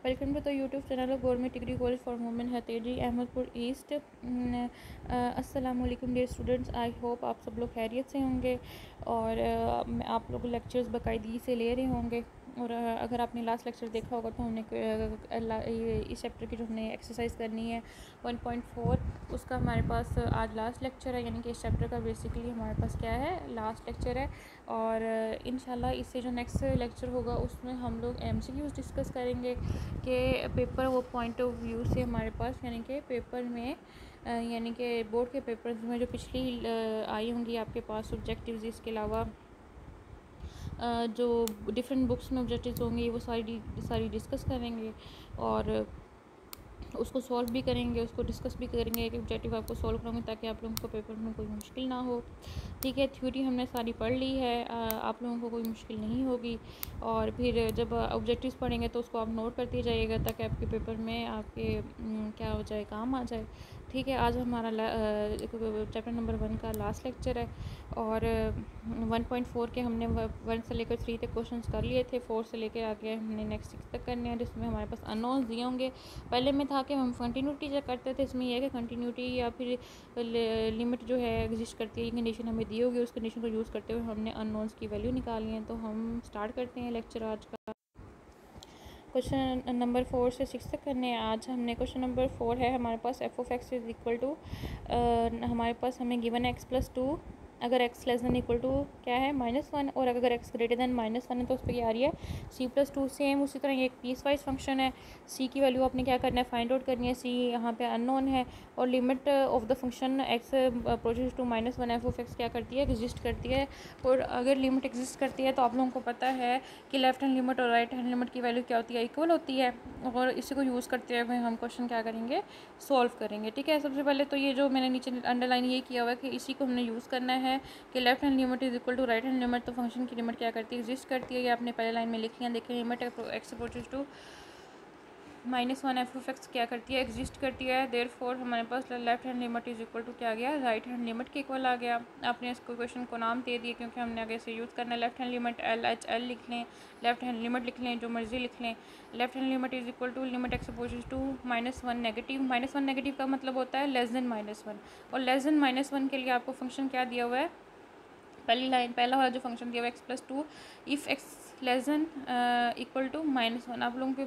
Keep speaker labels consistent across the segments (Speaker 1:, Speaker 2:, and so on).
Speaker 1: Welcome to the YouTube channel of government degree college for women Hatheji Ahmedpur east. अस्सलाम वालेकुम dear students, I hope आप सब लोग खैरियत से होंगे और आप लोग लेक्चर्स बाकायदगी से ले रहे होंगे। और अगर आपने लास्ट लेक्चर देखा होगा तो हमने इस चैप्टर की जो हमने एक्सरसाइज करनी है 1.4 उसका हमारे पास आज लास्ट लेक्चर है, यानी कि इस चैप्टर का बेसिकली हमारे पास क्या है, लास्ट लेक्चर है। और इंशाल्लाह इससे जो नेक्स्ट लेक्चर होगा उसमें हम लोग MCQs डिस्कस करेंगे कि पेपर वो पॉइंट ऑफ व्यू से हमारे पास, यानी कि पेपर में यानी कि बोर्ड के पेपर्स में जो पिछली आई होंगी आपके पास ऑब्जेक्टिव्स, इसके अलावा जो डिफरेंट बुक्स में ऑब्जेक्टिव्स होंगे वो सारी डिस्कस करेंगे और उसको सॉल्व भी करेंगे, उसको डिस्कस भी करेंगे कि ऑब्जेक्टिव आपको सॉल्व करूँगी ताकि आप लोगों को पेपर में कोई मुश्किल ना हो। ठीक है, थ्योरी हमने सारी पढ़ ली है, आप लोगों को कोई मुश्किल नहीं होगी। और फिर जब ऑब्जेक्टिव्स पढ़ेंगे तो उसको आप नोट करते जाइएगा ताकि आपके पेपर में आपके क्या हो जाए, काम आ जाए। ठीक है, आज हमारा चैप्टर नंबर 1 का लास्ट लेक्चर है और 1.4 के हमने 1 से लेकर 3 तक क्वेश्चंस कर लिए थे। 4 से लेकर आगे हमने नेक्स्ट 6 तक करने हैं, जिसमें हमारे पास अननोन्स दिए होंगे। पहले में था कि हम कंटिन्यूटी चेक करते थे, इसमें यह है कि कंटिन्यूटी या फिर लिमिट जो है एग्जिस्ट करती है, ये कंडीशन हमें दी होगी, उस कंडीशन को यूज़ करते हुए हमने अननोन्स की वैल्यू निकाली है। तो हम स्टार्ट करते हैं लेक्चर आज का। क्वेश्चन नंबर 4 से 6 तक करने हैं। आज हमने क्वेश्चन नंबर 4 है हमारे पास f(x) इज़ इक्वल टू हमारे पास हमें गिवन x+2 अगर x less than equal to क्या है -1 और अगर x ग्रेटर दैन -1 है तो उस पर क्या आ रही है c+2। सेम उसी तरह ये एक पीस वाइज फंक्शन है। c की वैल्यू आपने क्या करना है, फाइंड आउट करनी है। c यहाँ पे अननोन है और limit of the function x approaches to -1 f(x) क्या करती है, एग्जिस्ट करती है। और अगर लिमिट एग्जिस्ट करती है तो आप लोगों को पता है कि लेफ्ट हैंड लिमिट और राइट हैंड लिमिट की वैल्यू क्या होती है, इक्वल होती है। और इसी को यूज़ करते हुए हम क्वेश्चन क्या करेंगे, सॉल्व करेंगे। ठीक है, सबसे पहले तो ये जो मैंने नीचे अंडरलाइन ये किया हुआ है कि इसी को हमने यूज़ करना है कि left hand limit is equal to right hand limit. तो फंक्शन की लिमिट क्या करती है, एग्जिस्ट करती है। ये आपने पहले लाइन में लिखी है, देखिए limit x approaches to -1 f(x) क्या करती है, एग्जिस्ट करती है। देयरफॉर हमारे पास left hand limit is equal to क्या आ गया, राइट हैंड लिमिट के इक्वल आ गया। आपने इसको क्वेश्चन को नाम दे दिए क्योंकि हमने आगे से यूज़ करना है। लेफ्ट हैंड लिमिट LHL लिख लें, लेफ्ट हैंड लिमिट लिख लें, जो मर्जी लिख लें। Left hand limit is equal to limit x approaches to -1 negative. -1 negative का मतलब होता है लेस देन -1 और लेस देन -1 के लिए आपको फंक्शन क्या दिया हुआ है, पहली लाइन पहला वाला जो फंक्शन दिया हुआ x+2 if x less than equal to -1। आप लोगों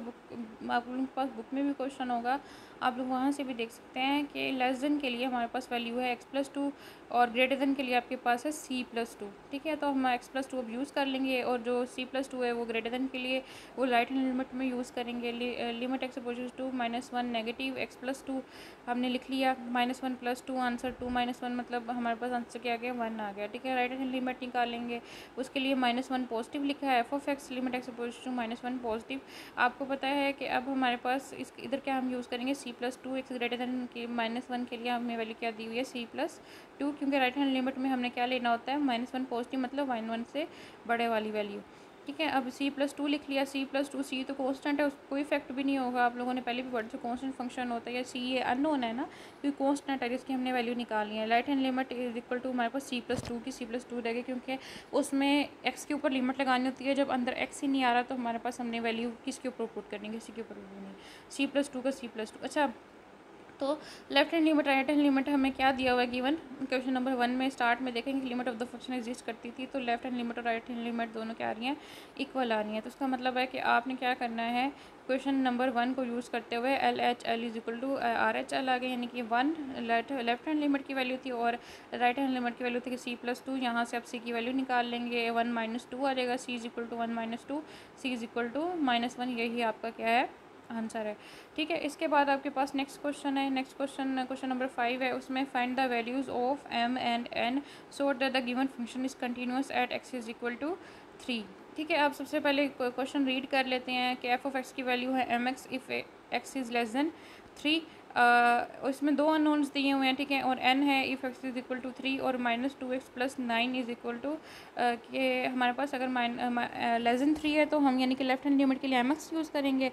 Speaker 1: के पास बुक में भी क्वेश्चन होगा, आप लोग वहाँ से भी देख सकते हैं कि लेस देन के लिए हमारे पास वैल्यू है x+2 और ग्रेटर देन के लिए आपके पास है c+2। ठीक है, तो हम x+2 अब यूज़ कर लेंगे और जो c+2 है वो ग्रेटर देन के लिए वो राइट हैंड लिमिट में यूज़ करेंगे। Limit x approaches to -1 negative x+2 हमने लिख लिया, -1 + 2 आंसर 2 -1 मतलब हमारे पास आंसर क्या आ गया, 1 आ गया। ठीक है, राइट हैंड लिमिट निकालेंगे, उसके लिए -1 पॉजिटिव लिखा है। f(x) limit x approaches to -1 positive. आपको पता है कि अब हमारे पास इस इधर क्या हम यूज़ करेंगे, c+2 x ग्रेटर देन के -1 के लिए हमें वैल्यू क्या दी हुई है, c+2, क्योंकि राइट हैंड लिमिट में हमने क्या लेना होता है, -1 पॉजिटिव मतलब 1 से बड़े वाली वैल्यू। ठीक है, अब c+2 लिख लिया। c+2 c तो कांस्टेंट है, उसको कोई इफेक्ट भी नहीं होगा। आप लोगों ने पहले भी पढ़ा जो कांस्टेंट फंक्शन होता है या c ये अननोन है ना, क्योंकि कांस्टेंट है जिसकी हमने वैल्यू निकालनी है। Right hand limit is equal to हमारे पास c+2 की c+2 रहेगी, क्योंकि उसमें x के ऊपर लिमिट लगानी होती है। जब अंदर x ही नहीं आ रहा तो हमारे पास हमने वैल्यू किसके ऊपर पुट करनी है, किसी के ऊपर नहीं, c+2 का c+2। अच्छा, तो left hand limit right hand limit हमें क्या दिया हुआ है गिवन क्वेश्चन नंबर 1 में। स्टार्ट में देखेंगे limit of the function exist करती थी, तो लेफ्ट हैंड लिमिट और राइट हैंड लिमिट दोनों क्या आ रही हैं, इक्वल आ रही हैं। तो उसका मतलब है कि आपने क्या करना है, क्वेश्चन नंबर 1 को यूज़ करते हुए LHL is equal to RHL आ गया, यानी कि 1 लेफ्ट हैंड लिमिट की वैल्यू थी और राइट हैंड लिमिट की वैल्यू थी कि c+2। यहाँ से आप c की वैल्यू निकाल लेंगे, 1 - 2 आ जाएगा, c is equal to 1 - 2, c is equal to -1, यही आपका क्या है, आंसर है। ठीक है, इसके बाद आपके पास नेक्स्ट क्वेश्चन है। नेक्स्ट क्वेश्चन नंबर 5 है, उसमें find the values of m and n so that the given function is continuous at x is equal to 3। ठीक है, आप सबसे पहले क्वेश्चन रीड कर लेते हैं कि f(x) की वैल्यू है mx if x is less than 3। इसमें 2 अननोन्स दिए हुए हैं, ठीक है, और n है if x is equal to 3 और -2x + 9 इज़ इक्वल टू कि हमारे पास अगर लेस देन 3 है तो हम यानी कि लेफ्ट हैंड लिमिट के लिए mx यूज़ करेंगे।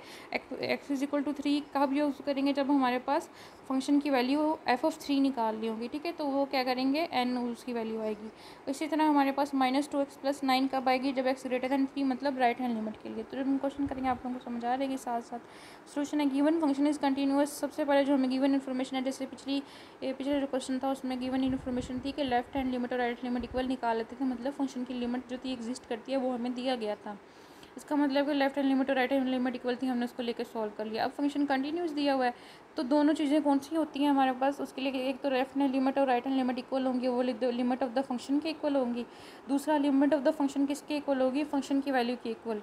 Speaker 1: x इज़ इक्वल टू 3 कब यूज़ करेंगे, जब हमारे पास फंक्शन की वैल्यू f(3) निकाल ली होगी, ठीक है, तो वो क्या करेंगे, n उसकी वैल्यू आएगी। इसी तरह हमारे पास -2x + 9 कब आएगी, जब x ग्रेटर दैन 3 मतलब राइट हैंड लिमिट के लिए। तो जब हम क्वेश्चन करेंगे आप लोगों को समझ आ रहेगी साथ साथ। सोल्यूशन है गिवन फंक्शन इज़ कंटिन्यूअस। सबसे पहले जो हमें गिवन इन्फॉर्मेशन है, जैसे पिछले जो क्वेश्चन था उसमें गिवन इन्फॉर्मेशन थी कि लेफ्ट हैंड लिमिट और राइट लिमिट इक्वल निकाल लेते थे, मतलब फंक्शन की लिमिट जो थी एग्जिस्ट करती है वो हमें दिया गया था। इसका मतलब कि लेफ्ट हैंड लिमिट और राइट हैंड लिमिट इक्वल थी, हमने उसको लेकर सॉल्व कर लिया। अब फंक्शन कंटिन्यूस दिया हुआ है तो दोनों चीज़ें कौन सी होती हैं हमारे पास, उसके लिए एक तो लेफ्ट हैंड लिमिट और राइट हैंड लिमिट इक्वल होंगी, वो लिमिट ऑफ द फंक्शन के इक्वल होंगी। दूसरा लिमिट ऑफ द फंक्शन किसके इक्वल होगी, फंक्शन की वैल्यू के इक्वल।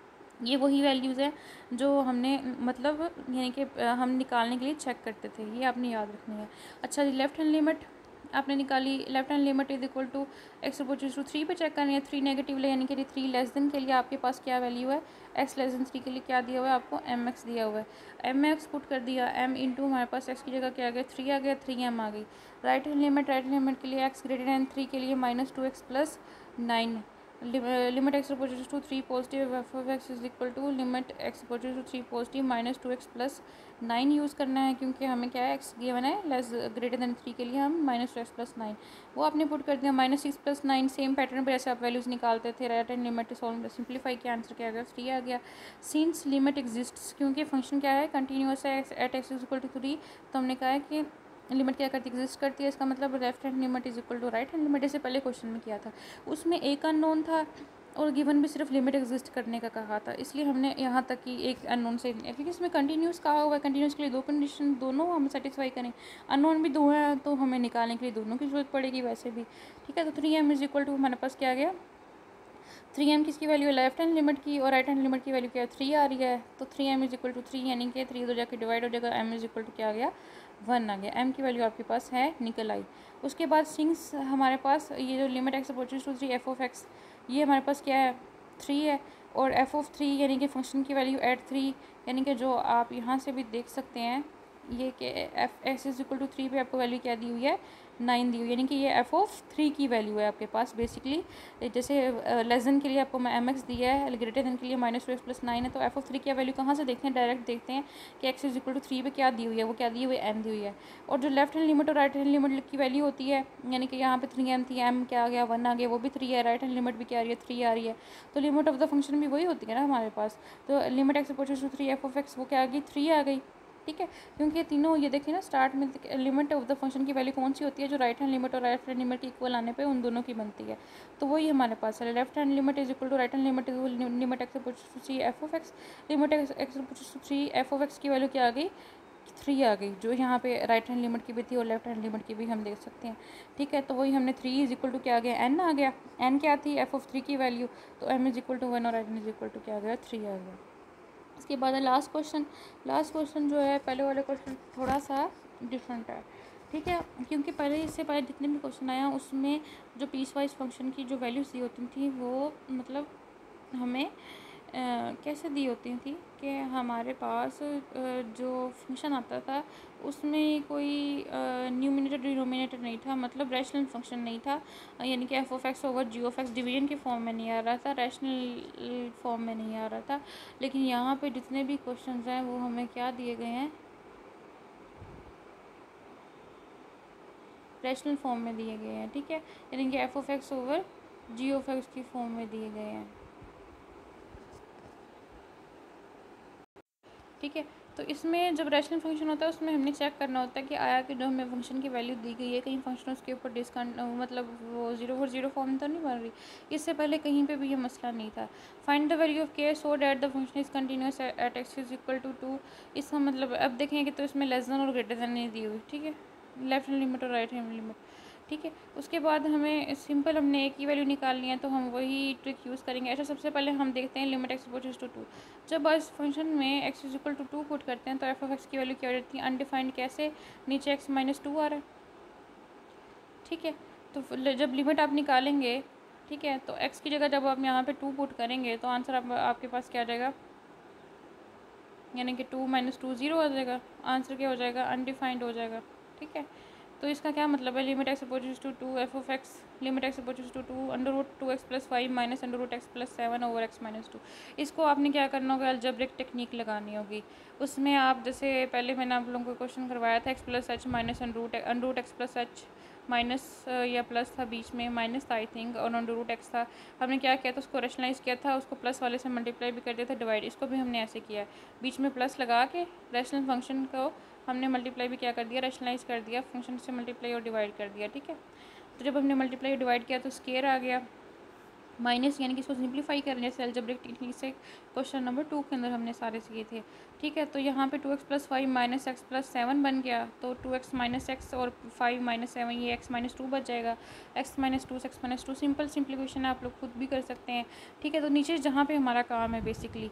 Speaker 1: ये वही वैल्यूज़ हैं जो हमने मतलब यानी कि हम निकालने के लिए चेक करते थे, ये आपने याद रखनी है। अच्छा जी, लेफ्ट हैंड लिमिट आपने निकाली, left hand limit is equal to x opposite to 3 पे चेक करनी है। 3 नेगेटिव ले यानी कि 3 लेस देन के लिए आपके पास क्या वैल्यू है, x लेस देन 3 के लिए क्या दिया हुआ है आपको, mx दिया हुआ है। mx पुट कर दिया, m इंटू हमारे पास x की जगह क्या आ गया, 3 आ गया, 3m आ गई। राइट हैंड लिमिट के लिए x ग्रेटर दैन 3 के लिए -2x + 9 limit x opposite to 3 positive f of x is equal to limit x opposite to 3 positive -2x + 9 use करना है, क्योंकि हमें क्या है x गिवन है लेस ग्रेटर दैन 3 के लिए हम -2x + 9 वो आपने पुट कर दिया। -6 + 9 सेम पैटर्न पर जैसे आप वैल्यूज़ निकालते थे। Right hand limit solve simplify किया, आंसर क्या आ गया, 3 आ गया। सिंस लिमिट एग्जिस्ट, क्योंकि फंक्शन क्या है कंटिन्यूस है at x is equal to 3, तो हमने कहा है कि लिमिट क्या करती है, एग्जिस्ट करती है। इसका मतलब left hand limit is equal to right hand limit, जैसे पहले क्वेश्चन में किया था उसमें एक अननोन था और गिवन भी सिर्फ लिमिट एग्जिस्ट करने का कहा था, इसलिए हमने यहाँ तक कि एक अननोन से, क्योंकि इसमें कंटिन्यूस कहा हुआ है, कंटिन्यूस के लिए 2 कंडीशन दोनों हम सेटिस्फाई करें, अननोन भी 2 हैं तो हमें निकालने के लिए दोनों की जरूरत पड़ेगी वैसे भी, ठीक है। तो 3m इज इक्वल टू हमारे पास क्या आ गया, 3m किसकी वैल्यू है, लेफ्ट हैंड लिमिट की, और राइट हैंड लिमिट की वैल्यू क्या है, 3 आ रही है। तो 3m इज इक्वल टू 3 यानी कि 3 तो जाकर डिवाइड हो जाएगा, m इज इक्वल टू क्या आ गया, 1 आ गया। m की वैल्यू आपके पास है निकल आई। उसके बाद सिंस हमारे पास ये जो limit x opposite to 3 f(x) ये हमारे पास क्या है, 3 है, और f(3) यानी कि फंक्शन की वैल्यू एट 3, यानी कि जो आप यहाँ से भी देख सकते हैं ये कि f(x) इज इक्वल टू 3 पे आपको वैल्यू क्या दी हुई है, 9 दी हुई, यानी कि ये f(3) की वैल्यू है आपके पास बेसिकली। जैसे लेस देन के लिए आपको mx दिया है, ग्रेटर देन के लिए -2x + 9 है, तो f(3) की वैल्यू कहाँ से देखते हैं, डायरेक्ट देखते हैं कि x इज इक्वल टू 3 पे क्या दी हुई है, वो क्या दी हुई है, m दी हुई है। और जो लेफ्ट हैंड लिमिट और राइट हैंड लिमिट की वैल्यू होती है, यानी कि यहाँ पे 3m थी, m क्या आ गया, 1 आ गया, वो भी 3 है, राइट हैंड लिमिट भी क्या आ रही है, 3 आ रही है। तो लिमिट ऑफ द फंक्शन भी वही होती है ना हमारे पास, तो limit x opposite to 3 f(x) वो क्या आ गई, 3 आ गई, ठीक है। क्योंकि ये तीनों ये देखिए ना स्टार्ट में लिमिट ऑफ द फंक्शन की वैल्यू कौन सी होती है, जो राइट हैंड लिमिट और राइट हैंड लिमिट इक्वल आने पे उन दोनों की बनती है, तो वही हमारे पास है। Left hand limit is equal to right hand limit limit x opposite to 3 f(x), limit x opposite to 3 f(x) की वैल्यू क्या आ गई, 3 आ गई, जो यहाँ पे राइट हैंड लिमिट की भी थी और लेफ्ट हैंड लिमिट की भी हम देख सकते हैं, ठीक है। तो वही हमने 3 इज इक्वल टू क्या आ गया, n आ गया, n क्या थी f(3) की वैल्यू, तो m इज इक्वल टू 1 और n इज इक्वल टू क्या आ गया, 3 आ गया। इसके बाद है लास्ट क्वेश्चन जो है पहले वाले क्वेश्चन थोड़ा सा डिफरेंट है, ठीक है, क्योंकि पहले इससे पहले जितने भी क्वेश्चन आया उसमें जो पीस वाइज फंक्शन की जो वैल्यूज़ दी होती थी वो मतलब हमें कैसे दी होती थी कि हमारे पास जो फंक्शन आता था उसमें कोई न्यूमिनेटर डिनोमिनेटर नहीं था, मतलब रैशनल फंक्शन नहीं था, यानी कि f(x) ओवर g(x) डिवीजन के फॉर्म में नहीं आ रहा था, रैशनल फॉर्म में नहीं आ रहा था। लेकिन यहाँ पे जितने भी क्वेश्चंस हैं वो हमें क्या दिए गए हैं, रैशनल फॉर्म में दिए गए हैं, ठीक है, यानी कि f(x) ओवर g(x) की फॉर्म में दिए गए हैं, ठीक है। तो इसमें जब रैशनल फंक्शन होता है उसमें हमने चेक करना होता है कि आया कि जो हमें फंक्शन की वैल्यू दी गई है कहीं फंक्शन उसके ऊपर मतलब वो 0/0 फॉर्म तो नहीं बन रही, इससे पहले कहीं पे भी ये मसला नहीं था। Find the value of k so that the function is continuous at x is equal to 2, इसका मतलब अब देखेंगे तो इसमें लेस देन और ग्रेटर देन नहीं दी हुई, ठीक है, लेफ्ट हैंड लिमिट और राइट हैंड लिमिट, ठीक है। उसके बाद हमें सिंपल हमने एक ही वैल्यू निकालनी है तो हम वही ट्रिक यूज़ करेंगे। अच्छा, सबसे पहले हम देखते हैं लिमिट x अपोजिट टू 2, जब इस फंक्शन में x is equal to 2 put करते हैं तो f(x) की वैल्यू क्या हो जाती है, अनडिफाइंड, कैसे, नीचे x -2 आ रहा है, ठीक है। तो जब लिमिट आप निकालेंगे, ठीक है, तो x की जगह जब आप यहाँ पे 2 पुट करेंगे तो आंसर आपके पास क्या आ जाएगा, यानी कि 2 - 2 0 आ जाएगा। आंसर क्या हो जाएगा? अनडिफाइंड हो जाएगा। ठीक है, तो इसका क्या मतलब है? Limit x opposite to 2 f of x limit x opposite to 2 under root 2x + 5 minus under root x plus 7 over x - 2। इसको आपने क्या करना होगा? अलजेब्रिक टेक्निक लगानी होगी। उसमें आप जैसे पहले मैंने आप लोगों को क्वेश्चन करवाया था x + h minus under root x plus h minus या प्लस था बीच में, माइनस था आई थिंक, और अंडर रूट एक्स था। हमने क्या किया था? उसको रेशनलाइज किया था, उसको प्लस वाले से मल्टीप्लाई भी कर दिया था, डिवाइड। इसको भी हमने ऐसे किया है, बीच में प्लस लगा के रैशनल फंक्शन को हमने मल्टीप्लाई भी क्या कर दिया? रैशनलाइज कर दिया, फंक्शन से मल्टीप्लाई और डिवाइड कर दिया। ठीक है, तो जब हमने मल्टीप्लाई और डिवाइड किया तो स्केयर आ गया, माइनस यानी कि इसको सिंप्लीफाई करने जैसे अलजेब्रिक टेक्निक से क्वेश्चन नंबर 2 के अंदर हमने सारे किए थे। ठीक है, तो यहाँ पे 2x + 5 माइनस एक्स प्लस 7 बन गया, तो 2x माइनस एक्स और 5 माइनस 7 ये x - 2 बच जाएगा। x - 2 से x - 2 सिंपल सिंप्लीफिकेशन आप लोग खुद भी कर सकते हैं। ठीक है, तो नीचे जहाँ पे हमारा काम है बेसिकली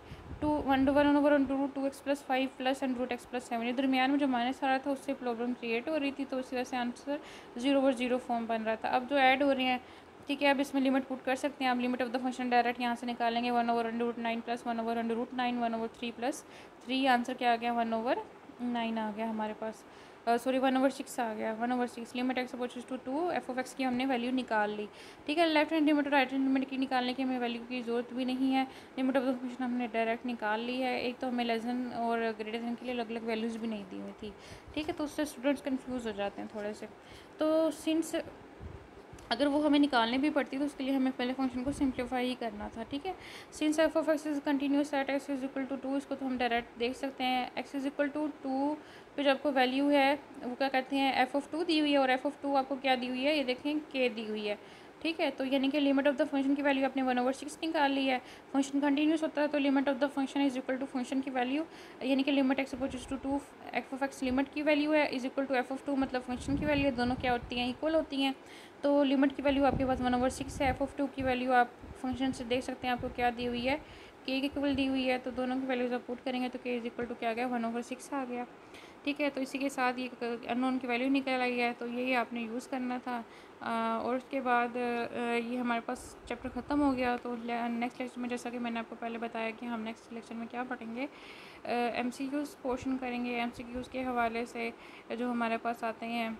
Speaker 1: 2x + 5 + x + 7, ये दरमियान में जो माइनस आ रहा था उससे प्रॉब्लम क्रिएट हो रही थी, तो इसी वजह से आंसर 0/0 फॉर्म बन रहा था। अब जो ऐड हो रहे हैं, ठीक है, अब इसमें लिमिट पुट कर सकते हैं आप। Limit of the function direct यहाँ से निकालेंगे, 1/√9 + 1/√9 1/3 + 3। आंसर क्या आ गया? 1/9 आ गया हमारे पास। सॉरी 1/6 आ गया, 1/6। Limit x opposite to 2 f of x की हमने वैल्यू निकाल ली। ठीक है, लेफ्ट हैंड लिमिट और राइट हैंड लिमिट की निकालने की हमें वैल्यू की ज़रूरत भी नहीं है। लिमिट ऑफ द फंक्शन हमने डायरेक्ट निकाल ली है। एक तो हमें लेस देन और ग्रेटर देन के लिए अलग अलग वैल्यूज़ भी नहीं दी हुई थी। ठीक है, तो उससे स्टूडेंट्स कन्फ्यूज़ हो जाते हैं थोड़े से। तो सिंस अगर वो हमें निकालने भी पड़ती तो उसके लिए हमें पहले फंक्शन को सिंप्लीफाई ही करना था। ठीक है, since f of x is continuous at x is equal to 2, इसको तो हम डायरेक्ट देख सकते हैं। एक्स इज इक्वल टू 2 पे जो आपको वैल्यू है वो क्या कहते हैं? एफ ऑफ 2 दी हुई है, और एफ ऑफ 2 आपको क्या दी हुई है? ये देखें, के दी हुई है। ठीक है, तो यानी कि लिमिट ऑफ द फंक्शन की वैल्यू आपने 1/6 निकाल ली है। फंक्शन कंटिन्यूस होता है तो limit of the function is equal to function की वैल्यू, यानी कि limit x opposite to 2 f of x limit की वैल्यू है is equal to f of 2 मतलब फंक्शन की वैल्यू है। दोनों क्या होती हैं? इक्वल होती हैं। तो लिमिट की वैल्यू आपके पास 1/6 है। एफ ऑफ 2 की वैल्यू आप फंक्शन से देख सकते हैं आपको क्या दी हुई है? के इक्वल दी हुई है, तो दोनों की वैल्यूज आप पुट करेंगे तो के इज इक्वल टू क्या आ गया? 1/6 आ गया। ठीक है, तो इसी के साथ ये अननोन की वैल्यू निकल आई है, तो यही आपने यूज़ करना था। और उसके बाद ये हमारे पास चैप्टर ख़त्म हो गया। तो नेक्स्ट लेक्चर में, जैसा कि मैंने आपको पहले बताया कि हम नेक्स्ट लेक्चर में क्या पढ़ेंगे, MCQs पोर्शन करेंगे। MCQs के हवाले से जो हमारे पास आते हैं,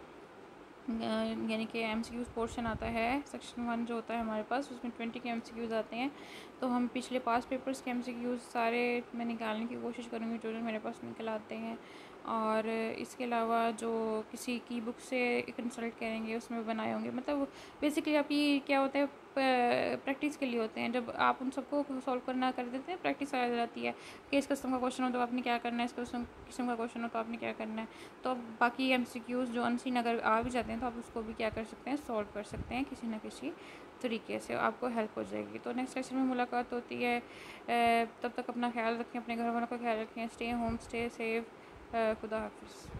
Speaker 1: यानी कि MCQs पोर्शन आता है, सेक्शन 1 जो होता है हमारे पास, उसमें 20 के MCQs आते हैं। तो हम पिछले पास पेपर्स के MCQs सारे मैं निकालने की कोशिश करूँगी जो जो मेरे पास निकल आते हैं। और इसके अलावा जो किसी की बुक से कंसल्ट करेंगे उसमें बनाए होंगे, मतलब बेसिकली आपकी क्या होता है, प्रैक्टिस के लिए होते हैं। जब आप उन सबको सॉल्व करना कर देते हैं, प्रैक्टिस आ जाती है कि इस किस्म का क्वेश्चन हो तो आपने क्या करना है, इस किस्म का क्वेश्चन हो तो आपने क्या करना है। तो अब बाकी MCQs जो अनसीन अगर आ भी जाते हैं तो आप उसको भी क्या कर सकते हैं? सॉल्व कर सकते हैं किसी न किसी तरीके से, आपको हेल्प हो जाएगी। तो नेक्स्ट लेक्चर में मुलाकात होती है। तब तक अपना ख्याल रखें, अपने घर वालों का ख्याल रखें। Stay home, stay safe. खुदा हाफिज़।